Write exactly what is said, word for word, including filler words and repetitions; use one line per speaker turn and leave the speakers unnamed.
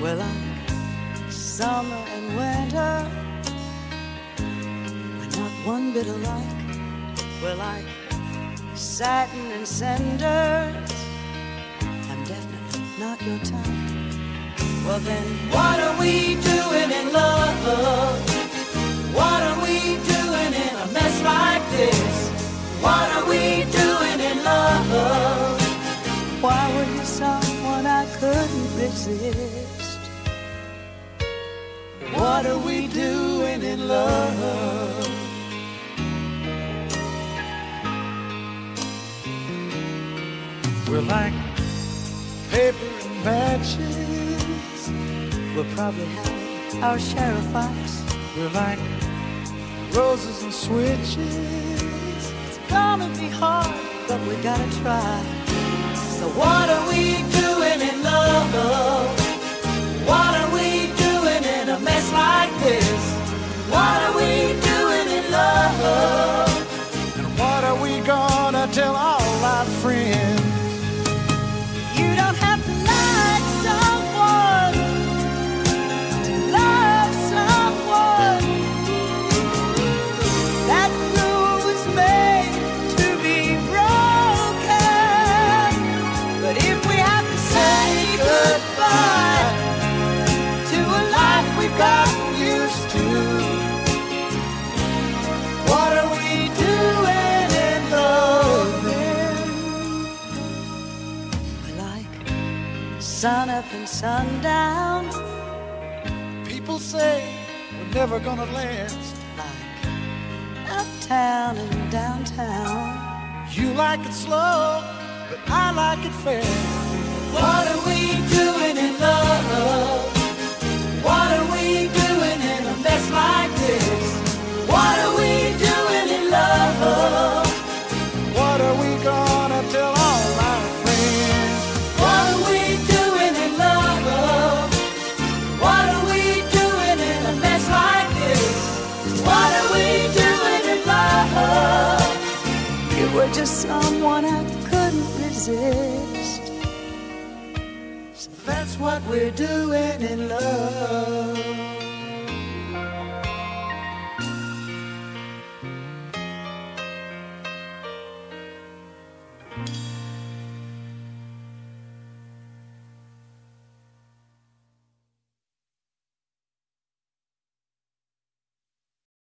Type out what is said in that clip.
We're like summer and winter. We're not one bit alike. We're like satin and cinders. I'm definitely not your type. Well then, what are we doing in love? What are we doing in a mess like this? What are we doing in love? Why were you someone I couldn't resist? What are we doing in love?
We're like paper and matches.
We'll probably have our share of fights.
We're like roses and switches.
It's gonna be hard, but we gotta try. So what are we doing in love? What are we doing in a mess like this? What are we doing in love?
And what are we gonna tell all our friends?
You don't have to like someone to love someone. That rule was made to be broken. But if we have to say goodbye to a life we've gotten used to, what are we doing in love then? We're like sun up and sundown.
People say we're never gonna last.
Like uptown and downtown.
You like it slow, but I like it fast.
What are we doing in love? What are we doing in a mess like this? What are we doing in love?
What are we gonna tell all our friends?
What are we doing in love? What are we doing in a mess like this? What are we doing in love? You were just someone I couldn't resist. So that's what we're doing in love.